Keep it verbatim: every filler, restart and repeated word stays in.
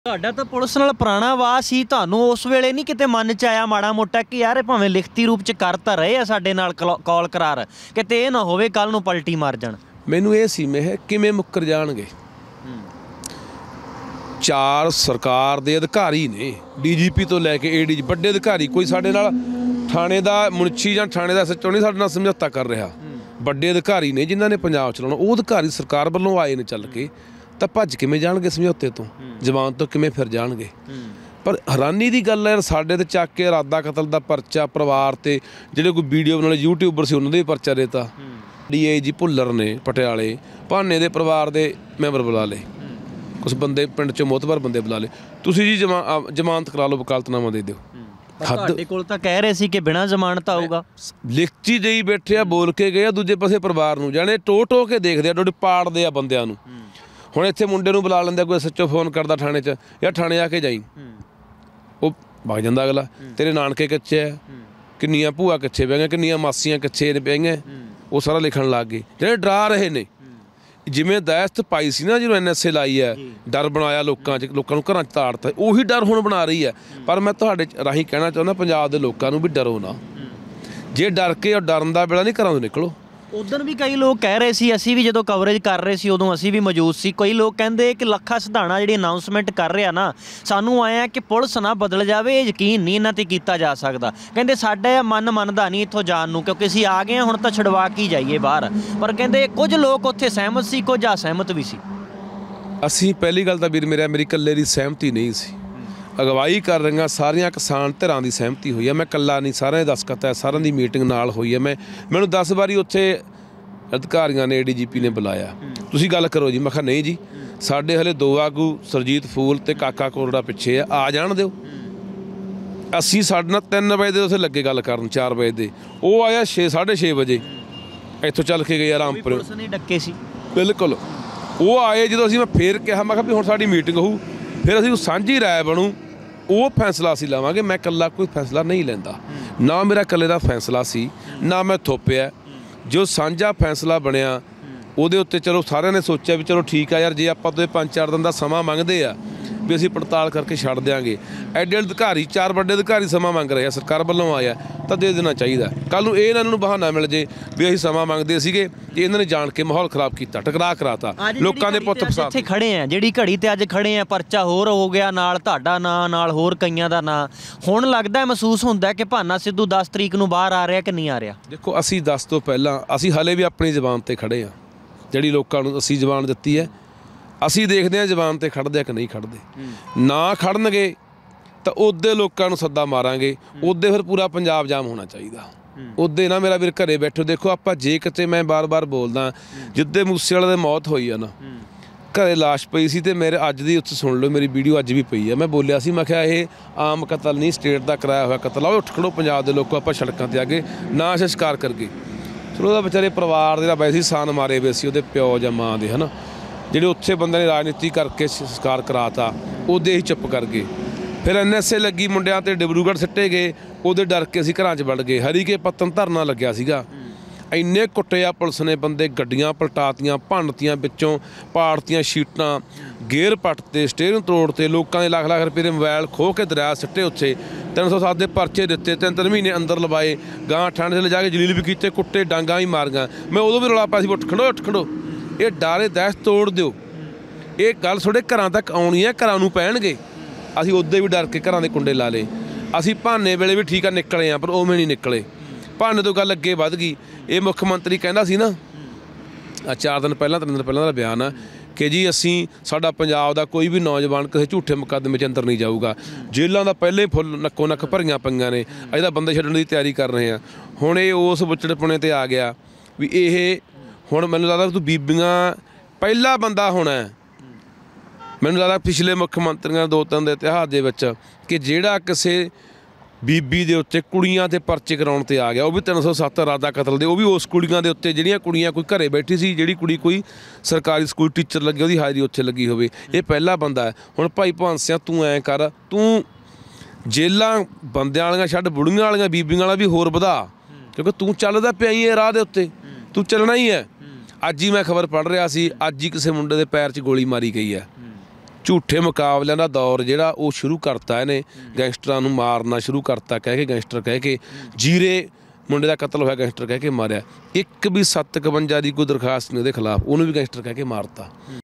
ਤੁਹਾਡਾ ਤਾਂ ਪੁਲਿਸ ਨਾਲ ਪੁਰਾਣਾ ਵਾਹ ਸੀ, ਤੁਹਾਨੂੰ ਉਸ ਵੇਲੇ ਨਹੀਂ ਕਿਤੇ ਮਨ 'ਚ ਆਇਆ ਮਾੜਾ ਮੋਟਾ ਕਿ ਯਾਰ ਭਾਵੇਂ ਲਿਖਤੀ ਰੂਪ 'ਚ ਕਰ ਤਾਂ ਰਹੇ ਆ ਸਾਡੇ ਨਾਲ ਕੌਲ ਕਰਾਰ, ਕਿਤੇ ਇਹ ਨਾ ਹੋਵੇ ਕੱਲ ਨੂੰ ਪਲਟੀ ਮਾਰ ਜਾਣ? ਮੈਨੂੰ ਇਹ ਸੀ ਮੈਂ ਕਿਵੇਂ ਮੁੱਕਰ ਜਾਣਗੇ। ਚਾਰ ਸਰਕਾਰ ਦੇ ਅਧਿਕਾਰੀ ਨੇ, ਡੀ ਜੀ ਪੀ ਤੋਂ ਲੈ ਕੇ ਏ ਡੀ ਜੀ, ਵੱਡੇ ਅਧਿਕਾਰੀ। ਕੋਈ ਸਾਡੇ ਨਾਲ ਥਾਣੇ ਦਾ ਮੁਨਸ਼ੀ ਜਾਂ ਥਾਣੇ ਦਾ ਸੱਚੋ ਨਹੀਂ ਸਾਡੇ ਨਾਲ ਸਮਝੌਤਾ ਕਰ ਰਿਹਾ। ਵੱਡੇ ਅਧਿਕਾਰੀ ਨੇ ਜਿਨ੍ਹਾਂ ਨੇ ਪੰਜਾਬ ਚਲਾਉਣਾ, ਉਹ ਅਧਿਕਾਰੀ ਸਰਕਾਰ ਵੱਲੋਂ ਆਏ ਨੇ ਚੱਲ ਕੇ, ਤਾਂ ਭੱਜ ਕਿਵੇਂ ਜਾਣਗੇ ਸਮਝੌਤੇ ਤੋਂ? ਜ਼ਮਾਨਤ ਤੋਂ ਕਿਵੇਂ ਫਿਰ ਜਾਣਗੇ? ਪਰ ਹੈਰਾਨੀ ਦੀ ਗੱਲ ਹੈ, ਸਾਡੇ ਤੇ ਚੱਕ ਕੇ ਇਰਾਦਾ ਕਤਲ ਦਾ ਪਰਚਾ, ਪਰਿਵਾਰ ਤੇ ਜਿਹੜੇ ਕੋਈ ਵੀਡੀਓ ਬਣਾਉਣੇ ਯੂਟਿਊਬਰ ਸੀ ਉਹਨਾਂ ਦੇ ਪਰਚਾ ਦੇਤਾ। ਡੀ ਆਈ ਜੀ ਭੁੱਲਰ ਨੇ ਪਟਿਆਲੇ ਭਾਨੇ ਦੇ ਪਰਿਵਾਰ ਦੇ ਮੈਂਬਰ ਬੁਲਾ ਲਏ, ਕੁਛ ਬੰਦੇ ਪਿੰਡ 'ਚੋਂ ਮੋਤਬਰ ਬੰਦੇ ਬੁਲਾ ਲਏ, ਤੁਸੀਂ ਜੀ ਜਮਾ ਜ਼ਮਾਨਤ ਕਰਾ ਲਓ, ਵਕਾਲਤਨਾਮਾ ਦੇ ਦਿਓ। ਤੁਹਾਡੇ ਕੋਲ ਤਾਂ ਕਹਿ ਰਹੇ ਸੀ ਕਿ ਬਿਨਾਂ ਜ਼ਮਾਨਤ ਆਊਗਾ। ਲਿਖਤੀ ਦੇਈ ਬੈਠੇ ਆ, ਬੋਲ ਕੇ ਗਏ ਆ, ਦੂਜੇ ਪਾਸੇ ਪਰਿਵਾਰ ਨੂੰ ਜਾਣੇ ਟੋ ਟੋ ਕੇ ਦੇਖਦੇ ਆ, ਡੋਡੇ ਪਾੜਦੇ ਆ ਬੰਦਿਆਂ ਨੂੰ। ਹੁਣ ਇੱਥੇ ਮੁੰਡੇ ਨੂੰ ਬੁਲਾ ਲੈਂਦੇ, ਕੋਈ ਸੱਚੋ ਫੋਨ ਕਰਦਾ ਥਾਣੇ 'ਚ, ਯਾਰ ਥਾਣੇ ਆ ਕੇ ਜਾਈ, ਉਹ ਵਗ ਜਾਂਦਾ ਅਗਲਾ। ਤੇਰੇ ਨਾਨਕੇ ਕਿੱਥੇ ਹੈ, ਕਿੰਨੀਆਂ ਭੂਆ ਕਿੱਥੇ ਪੈ ਗਈਆਂ, ਕਿੰਨੀਆਂ ਮਾਸੀਆਂ ਕਿੱਥੇ ਪੈ ਗਈਆਂ, ਉਹ ਸਾਰਾ ਲਿਖਣ ਲੱਗ ਗਏ। ਜਿਹੜੇ ਡਰਾ ਰਹੇ ਨੇ, ਜਿਵੇਂ ਦਹਿਸ਼ਤ ਪਾਈ ਸੀ ਨਾ ਜਦੋਂ ਐਨ ਐਸ ਏ ਲਾਈ ਹੈ, ਡਰ ਬਣਾਇਆ ਲੋਕਾਂ 'ਚ, ਲੋਕਾਂ ਨੂੰ ਘਰਾਂ 'ਚ ਤਾੜਤਾ, ਉਹੀ ਡਰ ਹੁਣ ਬਣਾ ਰਹੀ ਹੈ। ਪਰ ਮੈਂ ਤੁਹਾਡੇ ਰਾਹੀਂ ਕਹਿਣਾ ਚਾਹੁੰਦਾ ਪੰਜਾਬ ਦੇ ਲੋਕਾਂ ਨੂੰ ਵੀ ਡਰੋ ਨਾ। ਜੇ ਡਰ ਕੇ ਔਰ ਡਰਨ ਦਾ ਵੇਲਾ ਨਹੀਂ, ਘਰਾਂ ਤੋਂ ਨਿਕਲੋ। ਉਦੋਂ ਵੀ ਕਈ ਲੋਕ ਕਹਿ ਰਹੇ ਸੀ, ਅਸੀਂ ਵੀ ਜਦੋਂ ਕਵਰੇਜ ਕਰ ਰਹੇ ਸੀ ਉਦੋਂ ਅਸੀਂ ਵੀ ਮੌਜੂਦ ਸੀ, ਕਈ ਲੋਕ ਕਹਿੰਦੇ ਕਿ ਲੱਖਾ ਸਿਧਾਣਾ ਜਿਹੜੀ ਅਨਾਊਂਸਮੈਂਟ ਕਰ ਰਿਹਾ ਨਾ, ਸਾਨੂੰ ਆਇਆ ਕਿ ਪੁਲਿਸ ਨਾ ਬਦਲ ਜਾਵੇ, ਇਹ ਯਕੀਨ ਨਹੀਂ ਇਹਨਾਂ 'ਤੇ ਕੀਤਾ ਜਾ ਸਕਦਾ। ਕਹਿੰਦੇ ਸਾਡਾ ਮਨ ਮੰਨਦਾ ਨਹੀਂ ਇੱਥੋਂ ਜਾਣ ਨੂੰ, ਕਿਉਂਕਿ ਅਸੀਂ ਆ ਗਏ ਹਾਂ, ਹੁਣ ਤਾਂ ਛੁਡਵਾ ਕੇ ਜਾਈਏ ਬਾਹਰ। ਪਰ ਕਹਿੰਦੇ ਕੁਝ ਲੋਕ ਉੱਥੇ ਸਹਿਮਤ ਸੀ, ਕੁਝ ਅਸਹਿਮਤ ਵੀ ਸੀ। ਅਸੀਂ ਪਹਿਲੀ ਗੱਲ ਤਾਂ ਵੀਰ ਮੇਰਾ, ਮੇਰੀ ਇਕੱਲੇ ਦੀ ਸਹਿਮਤੀ ਨਹੀਂ ਸੀ। ਅਗਵਾਈ ਕਰ ਰਹੀਆਂ ਸਾਰੀਆਂ ਕਿਸਾਨ ਧਿਰਾਂ ਦੀ ਸਹਿਮਤੀ ਹੋਈ ਹੈ। ਮੈਂ ਇਕੱਲਾ ਨਹੀਂ, ਸਾਰਿਆਂ ਦੀ ਦਸਖਤ ਹੈ, ਸਾਰਿਆਂ ਦੀ ਮੀਟਿੰਗ ਨਾਲ ਹੋਈ ਹੈ। ਮੈਂ ਮੈਨੂੰ ਦਸ ਵਾਰੀ ਉੱਥੇ ਅਧਿਕਾਰੀਆਂ ਨੇ, ਏ ਡੀ ਜੀ ਪੀ ਨੇ ਬੁਲਾਇਆ, ਤੁਸੀਂ ਗੱਲ ਕਰੋ ਜੀ। ਮੈਂ ਕਿਹਾ ਨਹੀਂ ਜੀ, ਸਾਡੇ ਹਲੇ ਦੋ ਆਗੂ ਸਰਜੀਤ ਫੂਲ ਤੇ ਕਾਕਾ ਕੋਰੜਾ ਪਿੱਛੇ ਆ, ਆ ਜਾਣ ਦਿਓ। ਅਸੀਂ ਸਾਡੇ ਨਾਲ ਤਿੰਨ ਵਜੇ ਦੇ ਉੱਥੇ ਲੱਗੇ ਗੱਲ ਕਰਨ, ਚਾਰ ਵਜੇ ਦੇ ਉਹ ਆਇਆ ਛੇ ਸਾਢੇ ਛੇ ਵਜੇ ਇੱਥੋਂ ਚੱਲ ਕੇ ਗਏ ਰਾਮਪੁਰ। ਪੁਲਿਸ ਨੇ ਡੱਕੇ ਸੀ ਬਿਲਕੁਲ। ਉਹ ਆਏ ਜਦੋਂ ਅਸੀਂ, ਮੈਂ ਫੇਰ ਕਿਹਾ, ਮੈਂ ਕਿਹਾ ਵੀ ਹੁਣ ਸਾਡੀ ਮੀਟਿੰਗ ਹੋਊ, ਫਿਰ ਅਸੀਂ ਸਾਂਝੀ ਰਾਏ ਬਣੂ, ਉਹ ਫੈਸਲਾ ਅਸੀਂ ਲਵਾਂਗੇ। ਮੈਂ ਇਕੱਲਾ ਕੋਈ ਫੈਸਲਾ ਨਹੀਂ ਲੈਂਦਾ, ਨਾ ਮੇਰਾ ਇਕੱਲੇ ਦਾ ਫੈਸਲਾ ਸੀ, ਨਾ ਮੈਂ ਥੋਪਿਆ। ਜੋ ਸਾਂਝਾ ਫੈਸਲਾ ਬਣਿਆ ਉਹਦੇ ਉੱਤੇ ਚਲੋ ਸਾਰਿਆਂ ਨੇ ਸੋਚਿਆ ਵੀ ਚਲੋ ਠੀਕ ਆ ਯਾਰ, ਜੇ ਆਪਾਂ ਤੋਂ ਪੰਜ ਚਾਰ ਦਿਨ ਦਾ ਸਮਾਂ ਮੰਗਦੇ ਆ ਵੀ ਅਸੀਂ ਪੜਤਾਲ ਕਰਕੇ ਛੱਡ ਦਿਆਂਗੇ। ਐਡੇ ਅਧਿਕਾਰੀ, ਚਾਰ ਵੱਡੇ ਅਧਿਕਾਰੀ ਸਮਾਂ ਮੰਗ ਰਹੇ ਆ, ਸਰਕਾਰ ਵੱਲੋਂ ਆਇਆ ਤਾਂ ਦੇ ਦੇਣਾ ਚਾਹੀਦਾ। ਕੱਲ੍ਹ ਨੂੰ ਇਹ ਇਹਨਾਂ ਨੂੰ ਬਹਾਨਾ ਮਿਲ ਜੇ ਵੀ ਅਸੀਂ ਸਮਾਂ ਮੰਗਦੇ ਸੀਗੇ, ਕਿ ਇਹਨਾਂ ਨੇ ਜਾਣ ਕੇ ਮਾਹੌਲ ਖਰਾਬ ਕੀਤਾ, ਟਕਰਾਅ ਕਰਾਤਾ, ਲੋਕਾਂ ਦੇ ਪੁੱਤ ਫਸਾ। ਇੱਥੇ ਖੜੇ ਆ, ਜਿਹੜੀ ਘੜੀ ਤੇ ਅੱਜ ਖੜੇ ਆ, ਪਰਚਾ ਹੋਰ ਹੋ ਗਿਆ, ਨਾਲ ਤੁਹਾਡਾ ਨਾਂ, ਨਾਲ ਹੋਰ ਕਈਆਂ ਦਾ ਨਾਂ। ਹੁਣ ਲੱਗਦਾ ਮਹਿਸੂਸ ਹੁੰਦਾ ਕਿ ਭਾਨਾ ਸਿੱਧੂ ਦਸ ਤਰੀਕ ਨੂੰ ਬਾਹਰ ਆ ਰਿਹਾ ਕਿ ਨਹੀਂ ਆ ਰਿਹਾ? ਦੇਖੋ, ਅਸੀਂ ਦਸ ਤੋਂ ਪਹਿਲਾਂ, ਅਸੀਂ ਹਾਲੇ ਵੀ ਆਪਣੀ ਜ਼ਬਾਨ ਤੇ ਖੜੇ ਆ, ਜਿਹੜੀ ਲੋਕਾਂ ਨੂੰ ਅਸੀਂ ਜ਼ਬਾਨ ਦਿੱਤੀ ਹੈ। ਅਸੀਂ ਦੇਖਦੇ ਹਾਂ ਜ਼ਬਾਨ ਤੇ ਖੜਦੇ ਆ ਕਿ ਨਹੀਂ ਖੜਦੇ। ਨਾ ਖੜਨਗੇ ਤਾਂ ਉਹਦੇ ਲੋਕਾਂ ਨੂੰ ਸੱਦਾ ਮਾਰਾਂਗੇ, ਉਹਦੇ ਫਿਰ ਪੂਰਾ ਪੰਜਾਬ ਜਾਮ ਹੋਣਾ ਚਾਹੀਦਾ। ਉਹਦੇ ਨਾ ਮੇਰਾ ਵੀਰ ਘਰੇ ਬੈਠੋ। ਦੇਖੋ ਆਪਾਂ ਜੇ ਕਿਤੇ, ਮੈਂ ਬਾਰ ਬਾਰ ਬੋਲਦਾ, ਜਿੱਦੇ ਮੂਸੇ ਵਾਲੇ ਦੀ ਮੌਤ ਹੋਈ ਆ ਨਾ, ਘਰੇ ਲਾਸ਼ ਪਈ ਸੀ, ਤੇ ਮੇਰੇ ਅੱਜ ਦੀ ਉੱਥੇ ਸੁਣ ਲਓ, ਮੇਰੀ ਵੀਡੀਓ ਅੱਜ ਵੀ ਪਈ ਆ। ਮੈਂ ਬੋਲਿਆ ਸੀ, ਮੈਂ ਕਿਹਾ ਇਹ ਆਮ ਕਤਲ ਨਹੀਂ, ਸਟੇਟ ਦਾ ਕਰਾਇਆ ਹੋਇਆ ਕਤਲ ਆ। ਉੱਠ ਖੜੋ ਪੰਜਾਬ ਦੇ ਲੋਕੋ, ਆਪਾਂ ਸੜਕਾਂ 'ਤੇ ਆ ਕੇ ਨਾ ਸੰਸਕਾਰ ਕਰਕੇ। ਚਲੋ ਉਹਦਾ ਵਿਚਾਰੇ ਪਰਿਵਾਰ ਦੇ ਵੈਸੇ ਹੀ ਸਾਨ ਮਾਰੇ ਹੋਏ ਸੀ, ਉਹਦੇ ਪਿਓ ਜਾਂ ਮਾਂ ਦੇ, ਹੈ ਨਾ, ਜਿਹੜੇ ਉੱਥੇ ਬੰਦੇ ਨੇ ਰਾਜਨੀਤੀ ਕਰਕੇ ਸੰਸਕਾਰ ਕਰਾਤਾ, ਉਹਦੇ ਹੀ ਚੁੱਪ ਕਰ ਗਏ। ਫਿਰ ਐਨ ਐਸ ਏ ਲੱਗੀ ਮੁੰਡਿਆਂ 'ਤੇ, ਡਿਬਰੂਗੜ੍ਹ ਸਿੱਟੇ ਗਏ, ਉਹਦੇ ਡਰ ਕੇ ਅਸੀਂ ਘਰਾਂ 'ਚ ਵੜ ਗਏ। ਹਰੀਕੇ ਪੱਤਨ ਧਰਨਾ ਲੱਗਿਆ ਸੀਗਾ, ਇੰਨੇ ਕੁੱਟੇ ਆ ਪੁਲਿਸ ਨੇ ਬੰਦੇ, ਗੱਡੀਆਂ ਪਲਟਾਤੀਆਂ, ਭੰਨਤੀਆਂ, ਵਿੱਚੋਂ ਪਾੜਤੀਆਂ ਸ਼ੀਟਾਂ, ਗੇਅਰ ਪੱਟਤੇ, ਸਟੇਅਰਿੰਗ ਤੋੜਤੇ, ਲੋਕਾਂ ਦੇ ਲੱਖ ਲੱਖ ਰੁਪਏ ਦੇ ਮੋਬਾਈਲ ਖੋਹ ਕੇ ਦਰਿਆ ਸਿੱਟੇ ਉੱਥੇ। ਤਿੰਨ ਸੌ ਸੱਤ ਦੇ ਪਰਚੇ ਦਿੱਤੇ, ਤਿੰਨ ਤਿੰਨ ਮਹੀਨੇ ਅੰਦਰ ਲਵਾਏ, ਗਾਂ ਠੰਡ 'ਚ ਲਿਜਾ ਕੇ ਜਲੀਲ ਵੀ ਕੀਤੇ, ਕੁੱਟੇ, ਡਾਂਗਾਂ ਵੀ ਮਾਰੀਆਂ। ਮੈਂ ਉਦੋਂ ਵੀ ਰੌਲਾ ਪਾਇਆ ਸੀ, ਉੱਠ ਖੜੋ ਉੱਠ ਖੜੋ, ਇਹ ਡਾਰੇ ਦਹਿਸ਼ਤ ਤੋੜ ਦਿਓ। ਇਹ ਗੱਲ ਤੁਹਾਡੇ ਘਰਾਂ ਤੱਕ ਆਉਣੀ ਹੈ, ਘਰਾਂ ਨੂੰ ਪੈਣਗੇ। ਅਸੀਂ ਉੱਦੇ ਵੀ ਡਰ ਕੇ ਘਰਾਂ ਦੇ ਕੁੰਡੇ ਲਾ ਲਏ। ਅਸੀਂ ਭਾਨੇ ਵੇਲੇ ਵੀ ਠੀਕ ਆ ਨਿਕਲੇ ਆ, ਪਰ ਉਵੇਂ ਨਹੀਂ ਨਿਕਲੇ। ਭਾਨੇ ਤੋਂ ਗੱਲ ਅੱਗੇ ਵੱਧ ਗਈ। ਇਹ ਮੁੱਖ ਮੰਤਰੀ ਕਹਿੰਦਾ ਸੀ ਨਾ, ਆ ਚਾਰ ਦਿਨ ਪਹਿਲਾਂ, ਤਿੰਨ ਦਿਨ ਪਹਿਲਾਂ ਦਾ ਬਿਆਨ ਆ, ਕਿ ਜੀ ਅਸੀਂ, ਸਾਡਾ ਪੰਜਾਬ ਦਾ ਕੋਈ ਵੀ ਨੌਜਵਾਨ ਕਿਸੇ ਝੂਠੇ ਮੁਕੱਦਮੇ 'ਚ ਅੰਦਰ ਨਹੀਂ ਜਾਊਗਾ। ਜੇਲ੍ਹਾਂ ਦਾ ਪਹਿਲੇ ਫੁੱਲ ਨੱਕੋ ਨੱਕ ਭਰੀਆਂ ਪਈਆਂ ਨੇ, ਅਜੇ ਤਾਂ ਬੰਦੇ ਛੱਡਣ ਦੀ ਤਿਆਰੀ ਕਰ ਰਹੇ ਆ। ਹੁਣ ਇਹ ਉਸ ਬੁੱਚੜਪੁਣੇ 'ਤੇ ਆ ਗਿਆ ਵੀ ਇਹ ਹੁਣ ਮੈਨੂੰ ਲੱਗਦਾ ਤੂੰ ਬੀਬੀਆਂ ਪਹਿਲਾ ਬੰਦਾ ਹੋਣਾ, ਮੈਨੂੰ ਲੱਗਦਾ ਪਿਛਲੇ ਮੁੱਖ ਮੰਤਰੀਆਂ ਦੋ ਤਿੰਨ ਦੇ ਇਤਿਹਾਸ ਦੇ ਵਿੱਚ, ਕਿ ਜਿਹੜਾ ਕਿਸੇ ਬੀਬੀ ਦੇ ਉੱਤੇ ਕੁੜੀਆਂ 'ਤੇ ਪਰਚੇ ਕਰਾਉਣ 'ਤੇ ਆ ਗਿਆ, ਉਹ ਵੀ ਤਿੰਨ ਸੌ ਸੱਤ ਇਰਾਦਾ ਕਤਲ ਦੇ, ਉਹ ਵੀ ਉਸ ਕੁੜੀਆਂ ਦੇ ਉੱਤੇ ਜਿਹੜੀਆਂ ਕੁੜੀਆਂ ਕੋਈ ਘਰੇ ਬੈਠੀ ਸੀ, ਜਿਹੜੀ ਕੁੜੀ ਕੋਈ ਸਰਕਾਰੀ ਸਕੂਲ ਟੀਚਰ ਲੱਗੀ, ਉਹਦੀ ਹਾਜ਼ਰੀ ਉੱਥੇ ਲੱਗੀ ਹੋਵੇ। ਇਹ ਪਹਿਲਾ ਬੰਦਾ ਹੈ। ਹੁਣ ਭਾਈ ਭਾਨ ਸਿੰਘ, ਤੂੰ ਐਂ ਕਰ, ਤੂੰ ਜੇਲਾਂ ਬੰਦਿਆਂ ਵਾਲੀਆਂ ਛੱਡ, ਬੁੜੀਆਂ ਵਾਲੀਆਂ, ਬੀਬੀਆਂ ਵਾਲਾ ਵੀ ਹੋਰ ਵਧਾ, ਕਿਉਂਕਿ ਤੂੰ ਚੱਲਦਾ ਪਿਆ ਹੀ ਇਹ ਰਾਹ ਦੇ ਉੱਤੇ, ਤੂੰ ਚੱਲਣਾ ਹੀ ਹੈ। ਅੱਜ ਹੀ ਮੈਂ ਖਬਰ ਪੜ੍ਹ ਰਿਹਾ ਸੀ, ਅੱਜ ਹੀ ਕਿਸੇ ਮੁੰਡੇ ਦੇ ਪੈਰ 'ਚ ਗੋਲੀ ਮਾਰੀ ਗਈ ਹੈ। ਝੂਠੇ ਮੁਕਾਬਲਿਆਂ ਦਾ ਦੌਰ ਜਿਹੜਾ ਉਹ ਸ਼ੁਰੂ ਕਰਤਾ ਇਹਨੇ, ਗੈਂਗਸਟਰਾਂ ਨੂੰ ਮਾਰਨਾ ਸ਼ੁਰੂ ਕਰਤਾ, ਕਹਿ ਕੇ ਗੈਂਗਸਟਰ ਕਹਿ ਕੇ। ਜੀਰੇ ਮੁੰਡੇ ਦਾ ਕਤਲ ਹੋਇਆ ਗੈਂਗਸਟਰ ਕਹਿ ਕੇ ਮਾਰਿਆ, ਇੱਕ ਵੀ ਸੱਤ ਇਕਵੰਜਾ ਦੀ ਕੋਈ ਦਰਖਾਸਤ ਨਹੀਂ ਉਹਦੇ ਖਿਲਾਫ, ਉਹਨੂੰ ਵੀ ਗੈਂਗਸਟਰ ਕਹਿ ਕੇ ਮਾਰਤਾ।